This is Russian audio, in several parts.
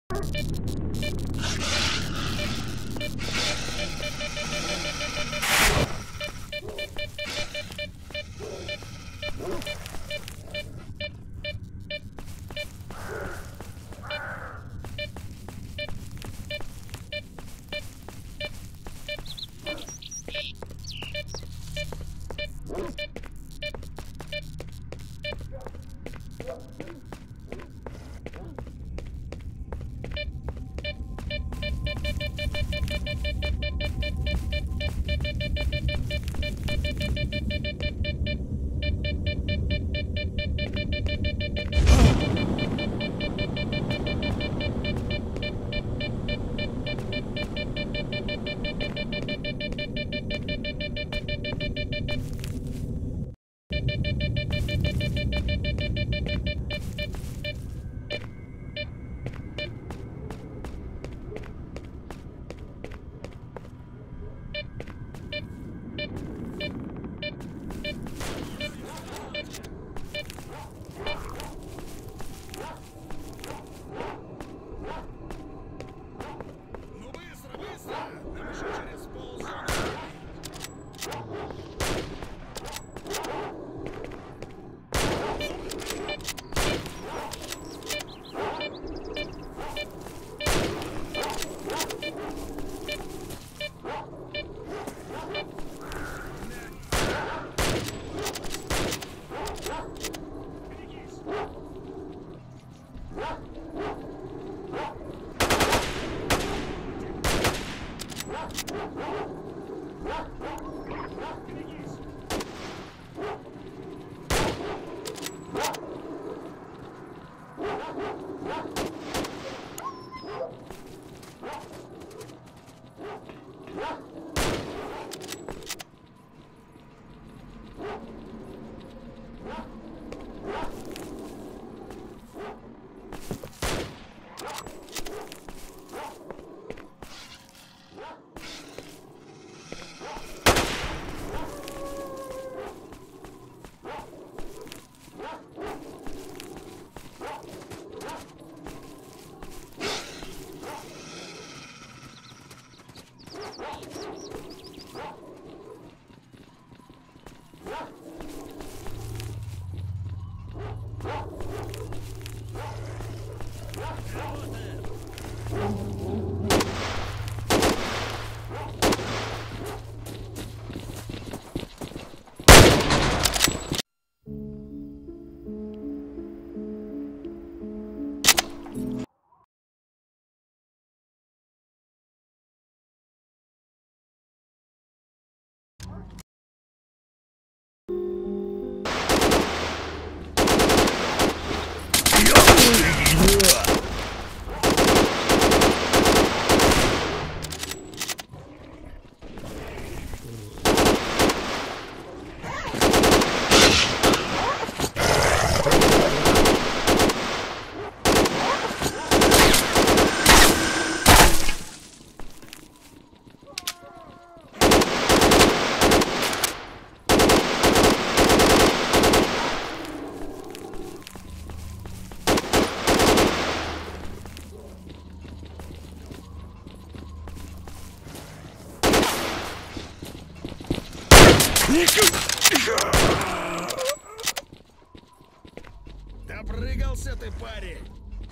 Допрыгался ты, парень!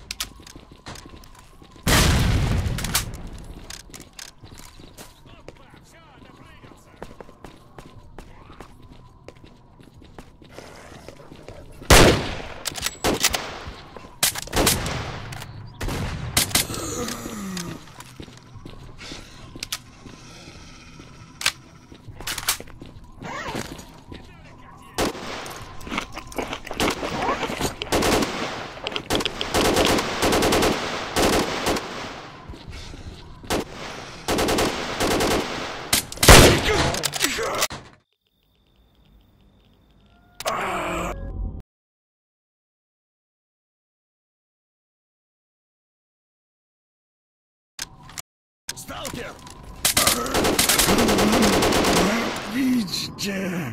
Сталкер! Видите?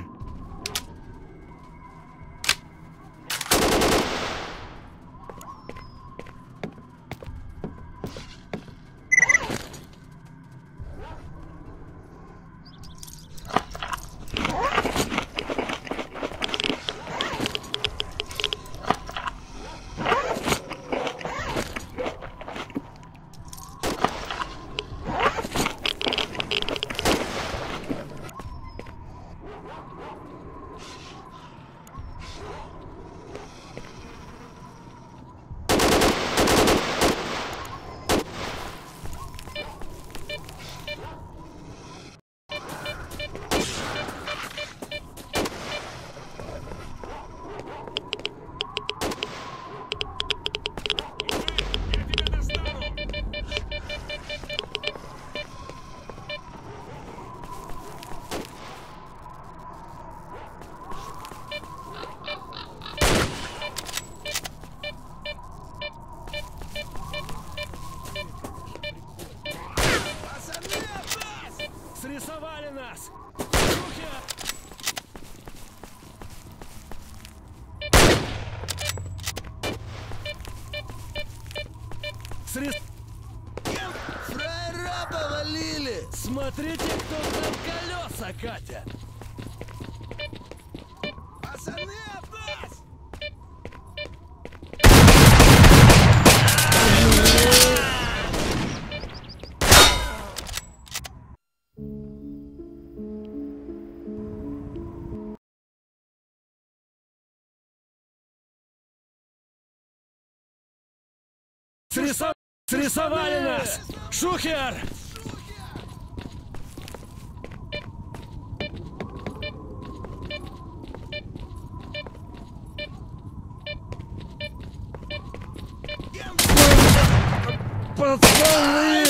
Фраера повалили! Смотрите, кто там колеса катят! Пацаны, от нас! Срисовали нас! Шухер! Пацаны!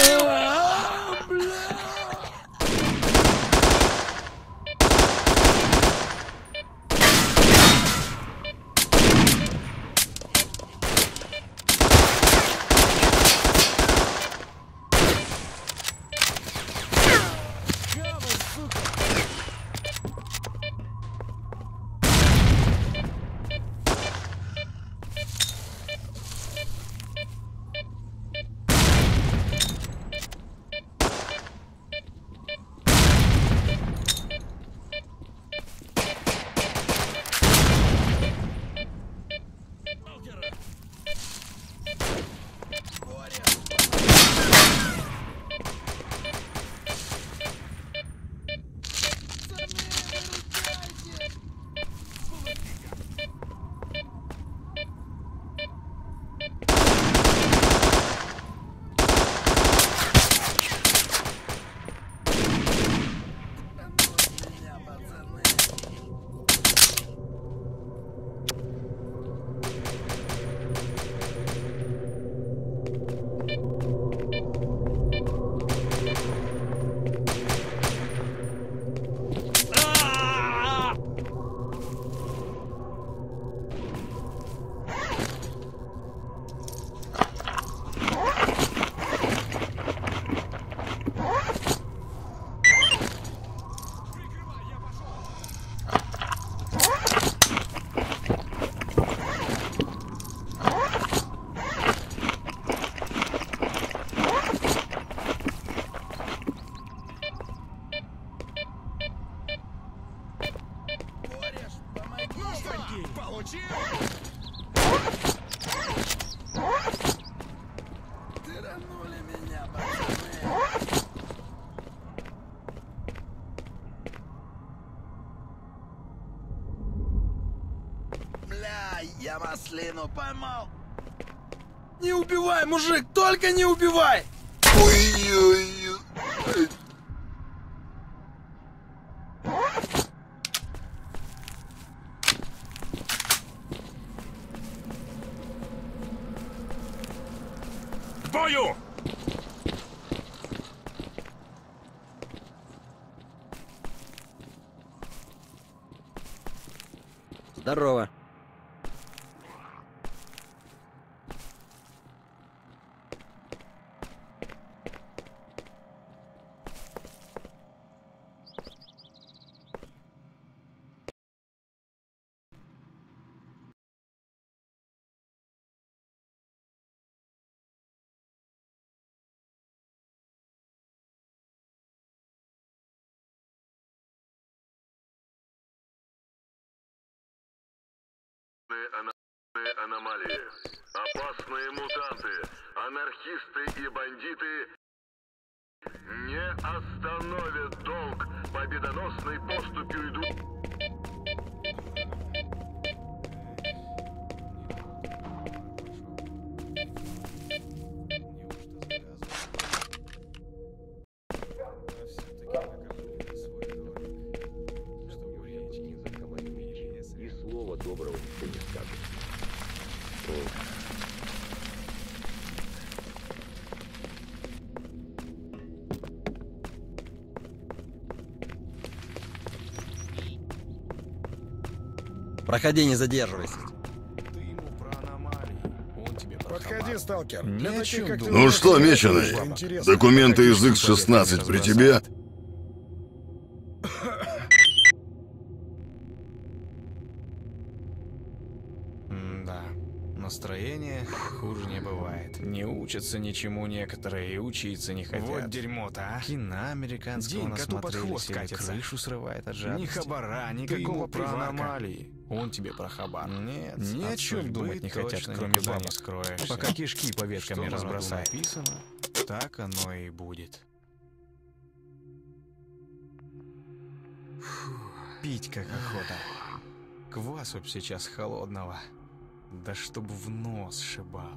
Получил! Тыранули меня, пацаны! Бля, я маслину поймал! Не убивай, мужик, только не убивай! Ой-ой-ой! К бою! Здорово. Аномалии. Опасные мутанты, анархисты и бандиты не остановят долг. Победоносной поступью идут. И слова доброго никто не скажет. Проходи, не задерживайся. Ты ему про аномалии, он тебе про Подходи, сталкер. Не Для о таких, чем как ты, думать. Ну что, это меченый, интересно. документы из X-16 при тебе? Да, настроение хуже не бывает. разбросает. Не учатся ничему некоторые и учиться не хотят. Вот дерьмо-то, а. Кино американского насмотрелись или крышу срывает от жадности. Ни хабара, никакого про аномалии. Он тебе про хабар. Нет, ни о чем думать не хотят, кроме бабок. Пока кишки по веткам не разбросает. Написано, так оно и будет. Пить как охота. Квасу б сейчас холодного. Да чтоб в нос шибал.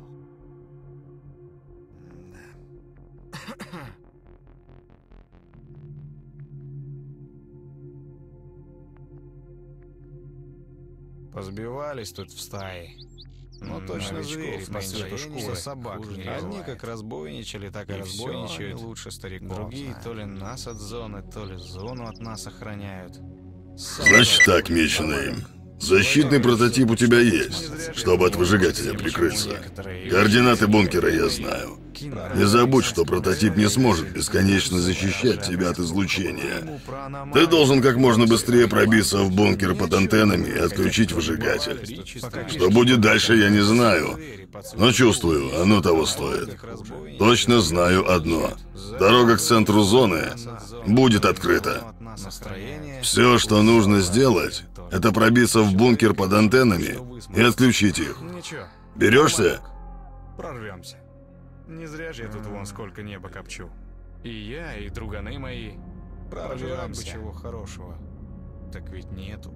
Позбивались тут в стае. Ну точно звери по цвету шкуры. Собак. Одни как разбойничали, так и разбойничают. Лучше стариков. Другие то ли нас от зоны, то ли зону от нас охраняют. Значит так, меченый. Защитный прототип у тебя есть, чтобы от выжигателя прикрыться. Координаты бункера я знаю. Не забудь, что прототип не сможет бесконечно защищать тебя от излучения. Ты должен как можно быстрее пробиться в бункер под антеннами и отключить выжигатель. Что будет дальше, я не знаю. Но чувствую, оно того стоит. Точно знаю одно. Дорога к центру зоны будет открыта. Все, что нужно сделать, это пробиться в бункер под антеннами и отключить их. Берешься? Прорвемся. Не зря же я тут вон сколько неба копчу. И я, и друганы мои. Прорвемся. Бы чего хорошего. Так ведь нету.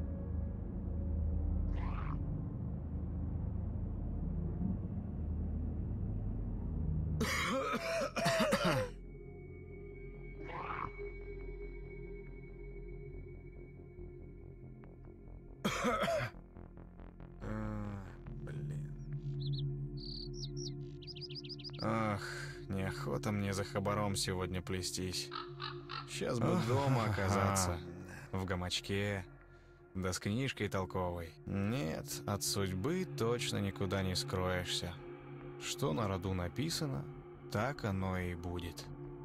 Ах, неохота мне за хабаром сегодня плестись. Сейчас бы дома оказаться. В гамачке. Да с книжкой толковой. Нет, от судьбы точно никуда не скроешься. Что на роду написано, так оно и будет.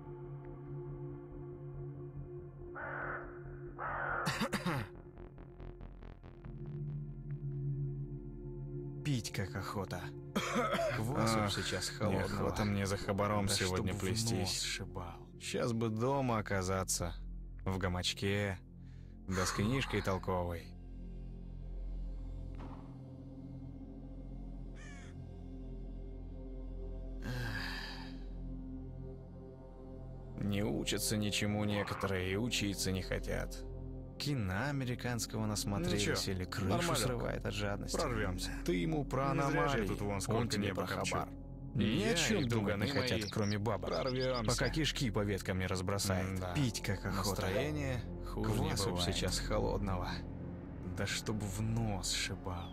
Пить как охота. Квасу сейчас холодного. Неохота мне за хабаром сегодня плестись. Сейчас бы дома оказаться. В гамачке. Да с книжкой толковой. Не учатся ничему некоторые и учиться не хотят. Кино американского насмотрелись или крышу срывает от жадности. Прорвемся. Ты ему про аномалии, тут вон сколько не про хабар. Ни о чем думать не хотят, кроме бабок. Прорвемся. Пока кишки по веткам не разбросает. Пить как охота. Настроение квасу сейчас холодного. Да чтоб в нос шибал.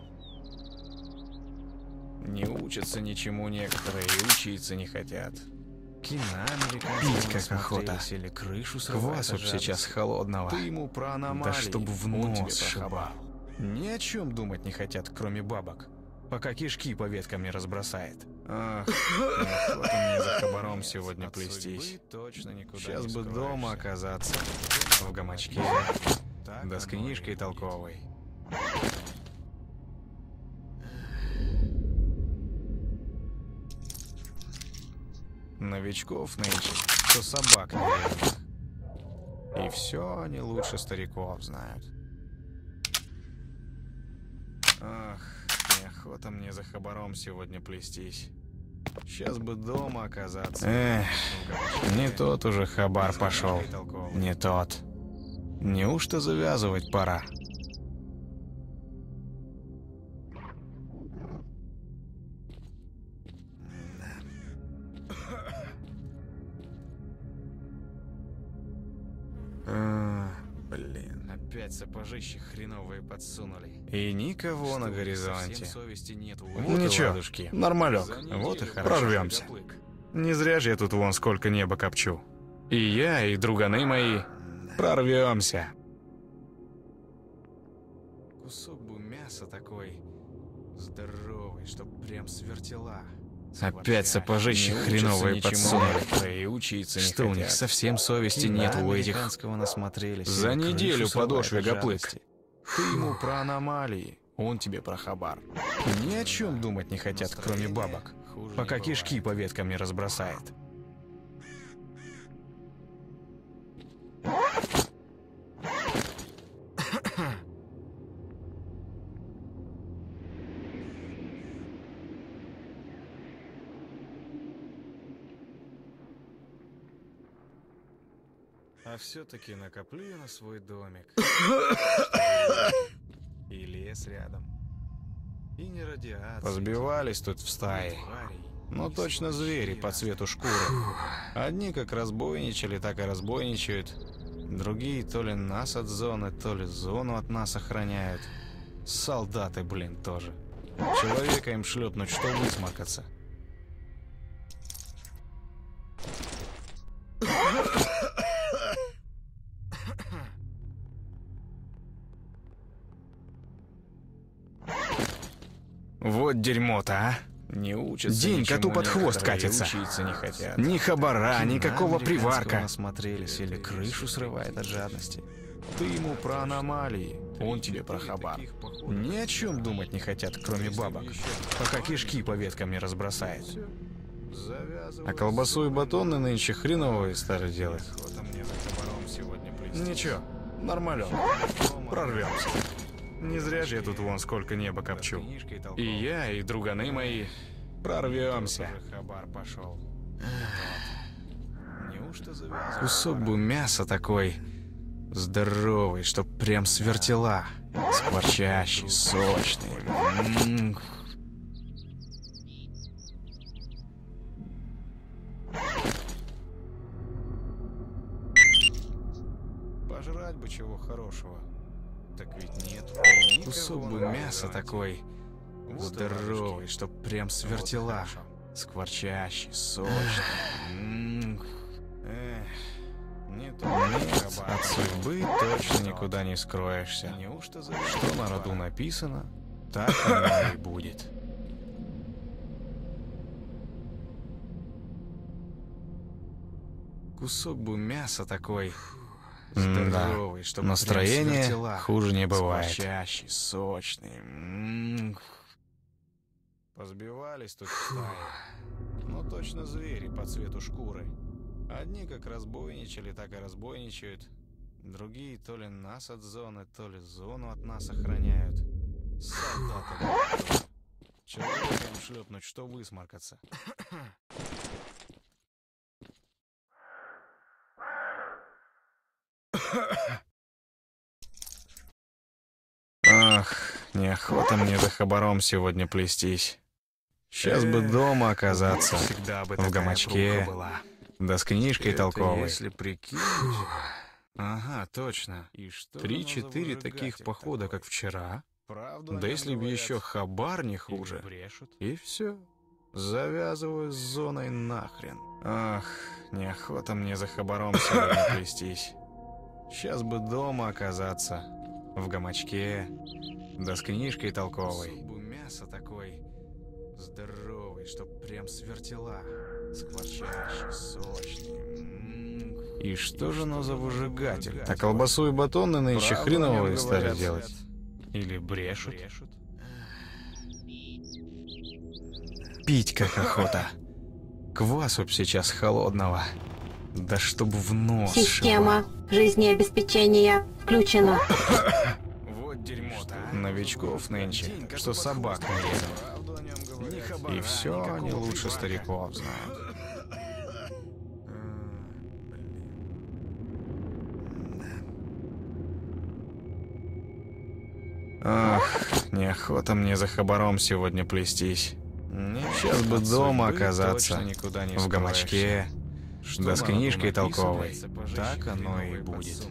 Не учатся ничему некоторые и учиться не хотят. Кино американского пить как охота. Или крышу квасу сейчас холодного. Ты ему про аномалии. Да чтоб в нос шибал. Ни о чем думать не хотят, кроме бабок. Пока кишки по веткам не разбросает. Ах, неохота мне за хабаром сегодня плестись. Сейчас бы дома оказаться. В гамачке. Да с книжкой толковой. Новичков нынче, что собак неверных. И все они лучше стариков знают. Ах, неохота мне за хабаром сегодня плестись. Сейчас бы дома оказаться. Эх, не тот уже хабар пошел. Не тот. Неужто завязывать пора? Опять сапожищи хреновые подсунули. И никого на горизонте. Вот ничего, нормалек. Вот и хорошо. Прорвемся. Не зря же я тут вон сколько неба копчу. И я, и друганы мои. Прорвемся. Кусок бы мяса такой здоровый, чтоб прям свертела. Опять сапожищи хреновые подсунули. И учиться не что хотят. У них совсем совести нет у этих. За неделю подошве гоплык. Ты ему про аномалии, он тебе про хабар. Ни о чем думать не хотят, кроме бабок. пока кишки по веткам не разбросает. А все-таки накоплю я на свой домик. И лес рядом. И не радиация. Позбивались тут в стае. Но точно звери по цвету шкуры. Одни как разбойничали, так и разбойничают. Другие то ли нас от зоны, то ли зону от нас охраняют. Солдаты, блин, тоже. Человека им шлепнуть, что высморкаться. Вот дерьмо-то, а! Не учатся. День коту под хвост катится. Учиться не хотят. Ни хабара, никакого приварка. Насмотрелись или крышу срывает от жадности. Ты ему про аномалии, он тебе про хабар. Ни о чем думать не хотят, кроме бабок, пока кишки по веткам не разбросает. А колбасу и батоны нынче хреновые стали делать. Ничего, нормалек. Прорвемся. Не зря же я тут вон сколько неба копчу. И я, и друганы мои прорвемся. Кусок бы мяса такой здоровый, чтоб прям с вертела. Скворчащий, сочный. Пожрать бы чего хорошего. Так ведь нет. Кусок бы мяса такой здоровый, чтоб прям с вертела. Скворчащий, сочный. Нет, от судьбы точно никуда не скроешься. Что на роду написано, так оно и будет. Кусок бы мяса такой здоровый, чтобы настроение хуже не бывает. Скворчащий, сочный. Позбивались тут в стае. Ну точно звери по цвету шкуры. Одни как разбойничали, так и разбойничают. Другие то ли нас от зоны, то ли зону от нас охраняют. Солдаты. Человека им шлепнуть, что высморкаться. Ах, неохота мне за хабаром сегодня плестись. Сейчас бы дома оказаться, в гамачке, да с книжкой толковой. Если прикинуть... Ага, точно. 3-4 таких похода, как вчера. Да если бы еще хабар не хуже. И все. Завязываю с зоной нахрен. Ах, неохота мне за хабаром сегодня плестись. Сейчас бы дома оказаться, в гамачке, да с книжкой толковой. Мясо такой здоровый, чтоб прям с вертела. Скворчащий, сочный. И что же оно за выжигатель? А колбасу и батоны нынче хреновые стали делать? Или брешут? Пить как охота. Квасу б сейчас холодного. Да чтоб в нос. Система жизнеобеспечения включена. Вот дерьмо-то. Новичков нынче, что собак нарезал. И все они лучше стариков знают. Ах, неохота мне за хабаром сегодня плестись. Сейчас бы дома оказаться, в гамачке, да с книжкой толковой. Так оно и будет.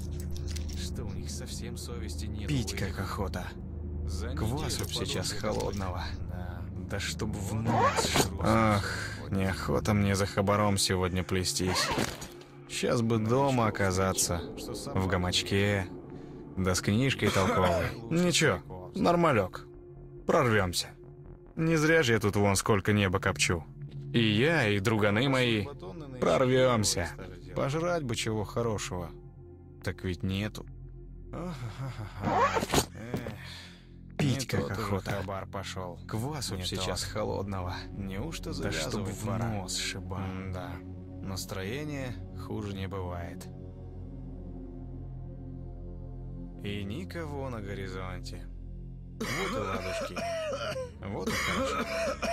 Пить как охота. Квасу сейчас холодного. Да чтоб в нос. Ах, неохота мне за хабаром сегодня плестись. Сейчас бы дома оказаться, в гамачке, да с книжкой толковой. Ничего, нормалек. Прорвемся. Не зря же я тут вон сколько неба копчу. И я, и друганы мои прорвемся. Пожрать бы чего хорошего. Так ведь нету. Пить как охота. Хабар пошел. Квасу сейчас холодного. Неужто завязывать да чтоб в нос шиба. Да. Настроение хуже не бывает. И никого на горизонте. Вот и ладушки. Вот и хорошо.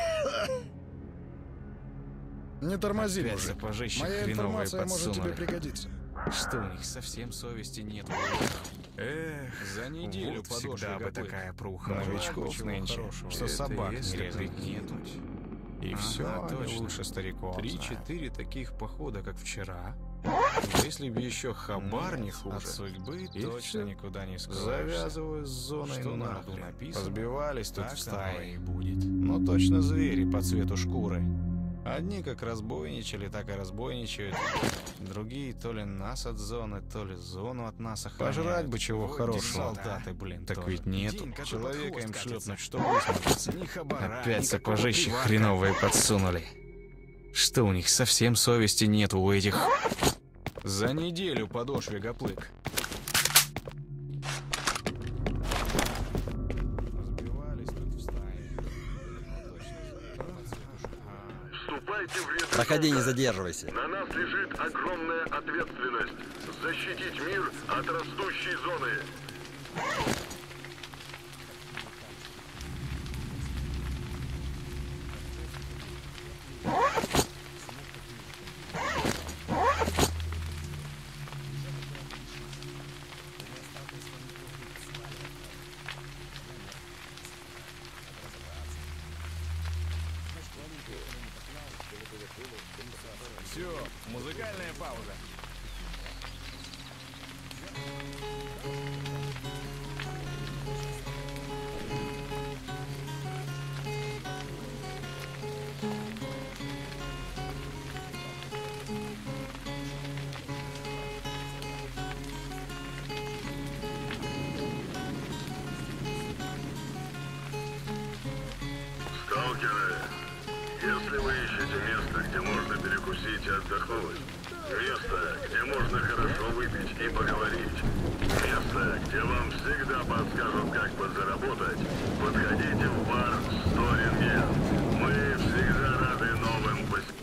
Не тормози, опять мужик. Сапожище Моя хреновые информация может подсунули. тебе пригодиться. Что у них совсем совести нет? Эх, за неделю вот всегда бы такая пруха. Новичков нынче, что собак не резать нету. И все, точно. Лучше стариков. 3-4 таких похода, как вчера. Если бы еще хабар не хуже. От судьбы точно никуда не скроешься. Завязываю с зоной, что нахуй написано. Сбивались тут в стае и будет. Но точно звери по цвету шкуры. Одни как разбойничали, так и разбойничают. Другие то ли нас от зоны, то ли зону от нас охраняют. Пожрать бы чего хорошего. Солдаты, блин, так тоже. Ведь нету. Человека им шлепнуть, что высмотреться. Опять сапожище хреновые подсунули. Что у них совсем совести нету у этих? За неделю подошве гоплык. Проходи, не задерживайся. На нас лежит огромная ответственность защитить мир от растущей зоны. Все, музыкальная пауза. Сталкеры, если вы ищете место, где можно перекусить и отдохнуть, место, где можно хорошо выпить и поговорить, место, где вам всегда подскажут, как подзаработать, подходите в бар «Сторинген». Мы всегда рады новым посетителям.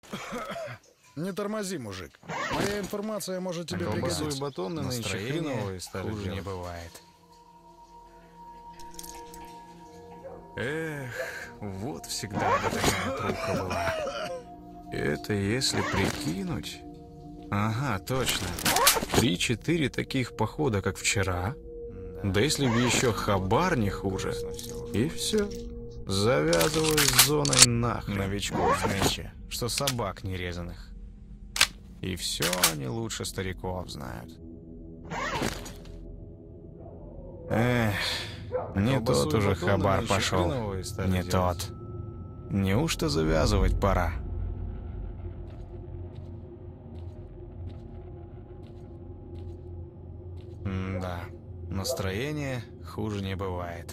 Не тормози, мужик. Моя информация может тебе Колбасу пригодиться. и батоны нынче хреновые стали, хуже не бывает. Эх, вот всегда бы такая пруха была. Это если прикинуть... Ага, точно. 3-4 таких похода, как вчера. Да если бы еще хабар не хуже. И все. Завязываю с зоной нахрен. Новичков нынче, что собак нерезанных. И все они лучше стариков знают. Эх, не тот уже хабар пошел. Не тот. Неужто завязывать пора? Да, настроение хуже не бывает.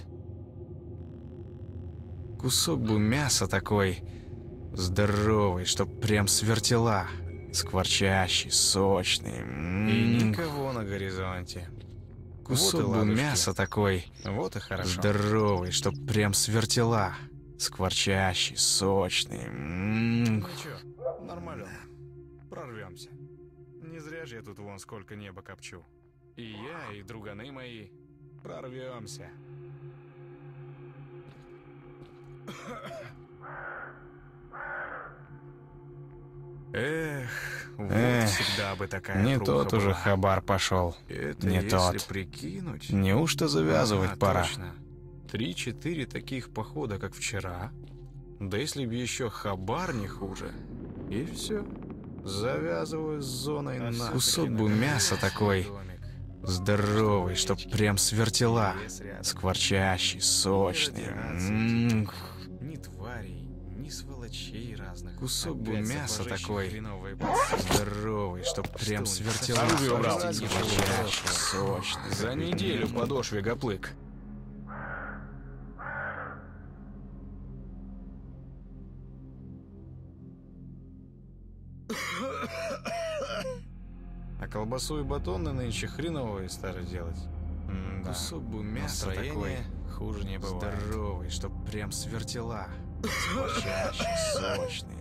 Кусок бы мяса такой здоровый, чтоб прям с вертела. Скворчащий, сочный. И никого на горизонте. Кусок бы мяса такой, вот и хорошо. Здоровый, чтоб прям с вертела. Скворчащий, сочный. Ну чё, нормально. Прорвемся. Не зря же я тут вон сколько неба копчу. И я, и друганы мои прорвемся. Эх, вот всегда бы такая не тот была. Уже хабар пошел. Это не тот. Прикинуть, неужто завязывать пора? 3-4 таких похода, как вчера. Да если бы еще хабар не хуже. И все. Завязываю с зоной на. Кусок бы мяса такой здоровый, чтоб прям с вертела. Скворчащий, сочный. Ни тварей, ни сволочей разных. Кусок бы мяса такой здоровый, чтоб прям с вертела. Скворчащий, сочный. За неделю подошве гоплык. А колбасу и батоны нынче хреновые стали делать. Да. Кусок бы мяса такой хуже не бывает. Здоровый, чтоб прям с вертела. Скворчащий, сочный.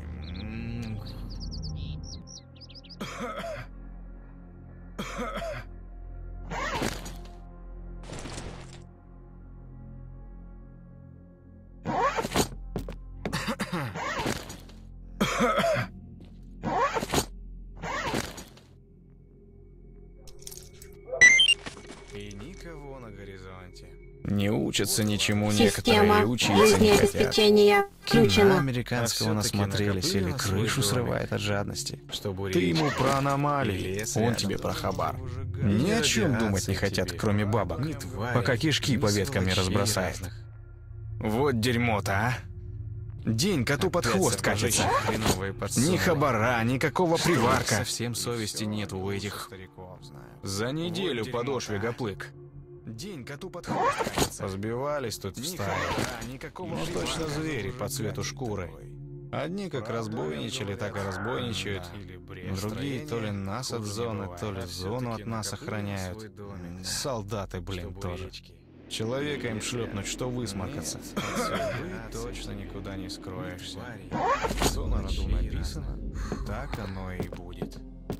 И никого на горизонте. Не учатся ничему некоторые, учиться не хотят. Жизнеобеспечения включено. Кино американского насмотрелись или крышу срывает от жадности. Ты ему про аномалии, он тебе про хабар. Ни о чем думать не хотят, кроме бабок, пока кишки по веткам не разбросает. Вот дерьмо-то, а! День коту под хвост катится. Ни хабара, никакого приварка. Совсем совести нет у этих. За неделю подошве гоплык. День коту под хвост катится. Позбивались тут в стае. Ну точно звери по цвету шкуры. Одни как разбойничали, так и разбойничают. Другие то ли нас от зоны, то ли зону от нас охраняют. Солдаты, блин, тоже. Человека им шлепнуть, что высморкаться. Точно никуда не скроешься. Что на роду написано, так оно и будет.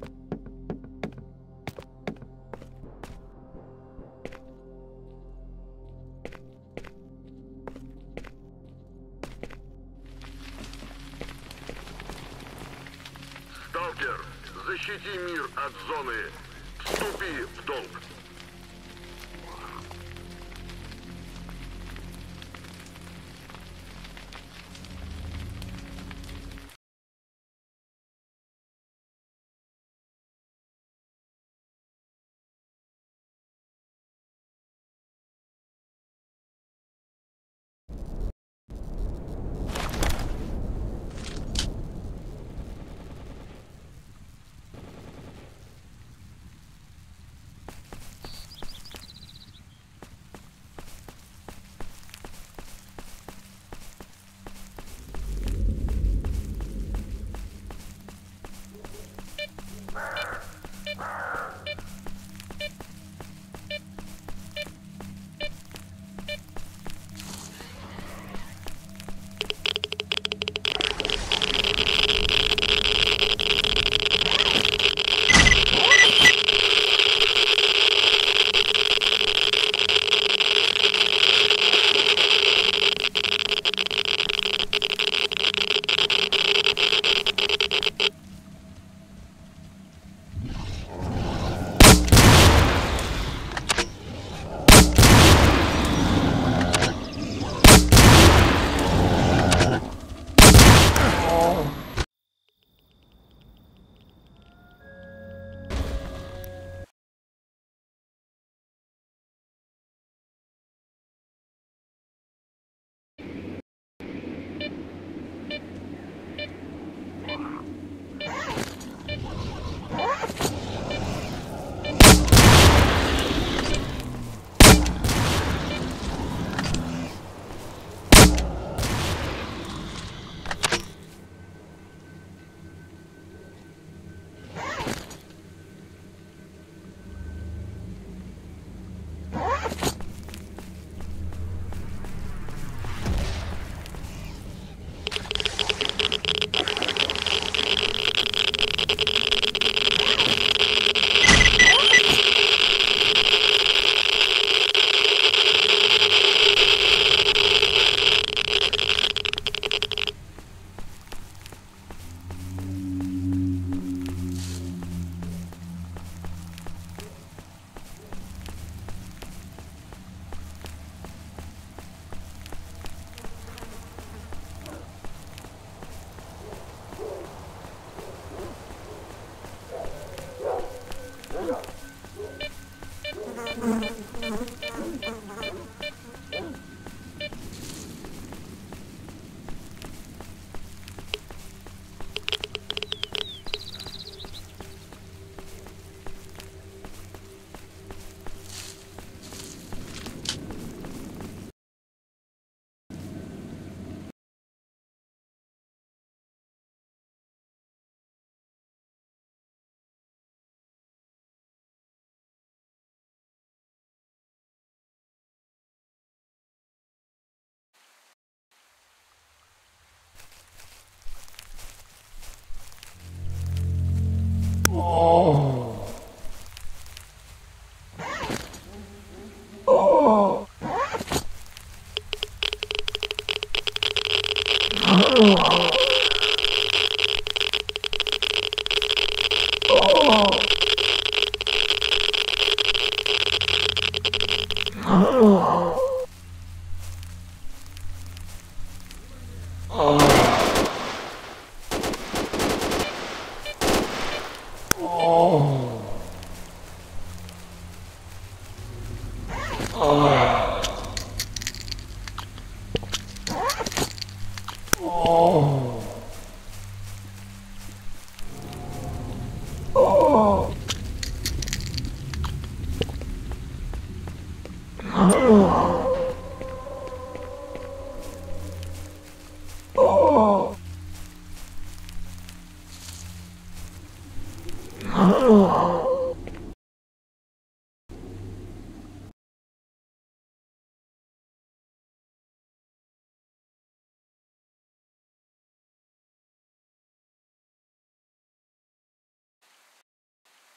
Сталкер, защити мир от зоны. Вступи в долг.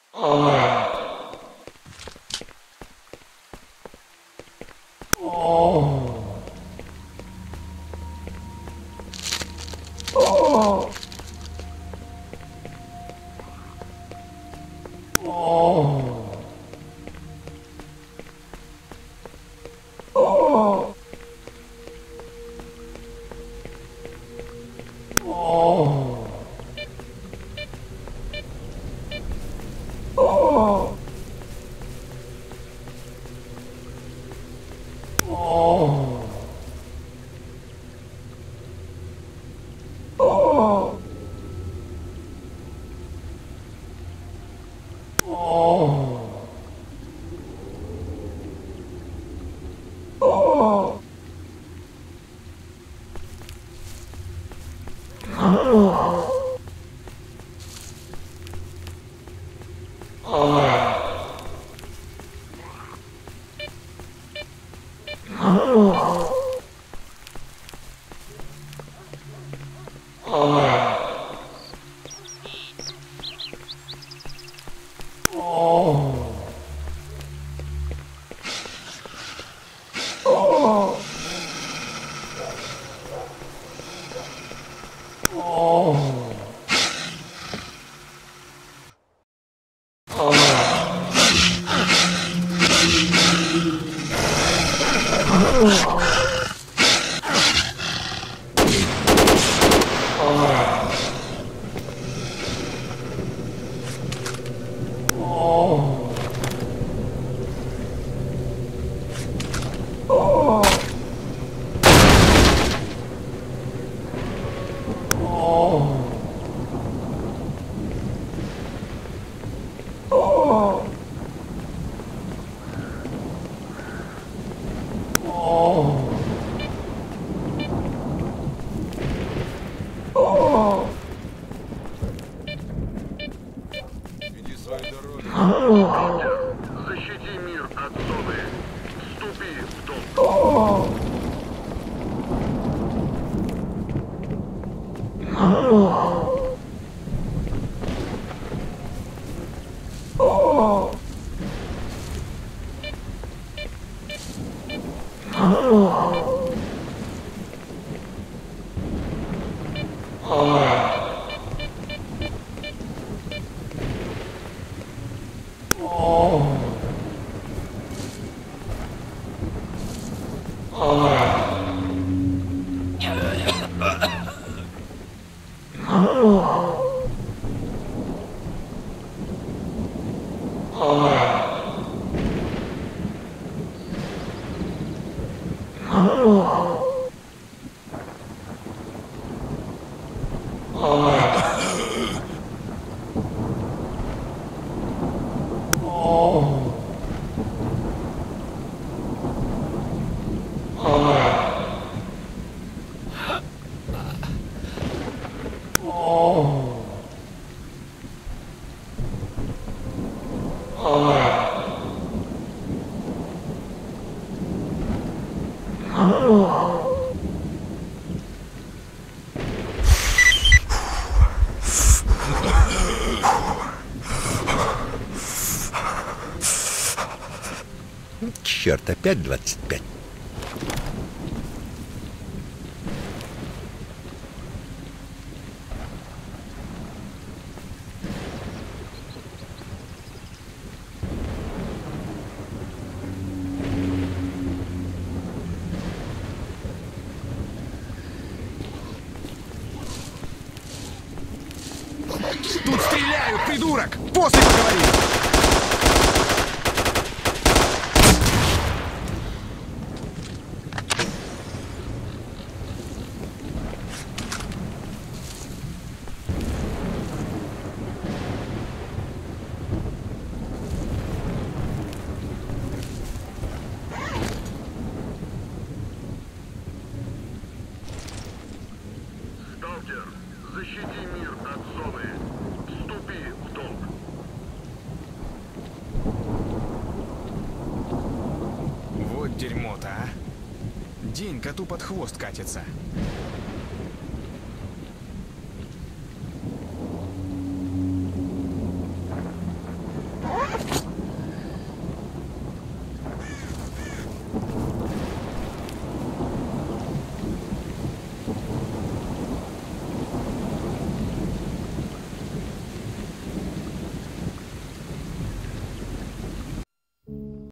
Защити мир от зоны. Вступи в дом. Черт, опять 25. Тут стреляют, придурок! После поговорим! Сталкер, защити мир от зоны. Вступи в долг. Вот дерьмо-то, а! День коту под хвост катится.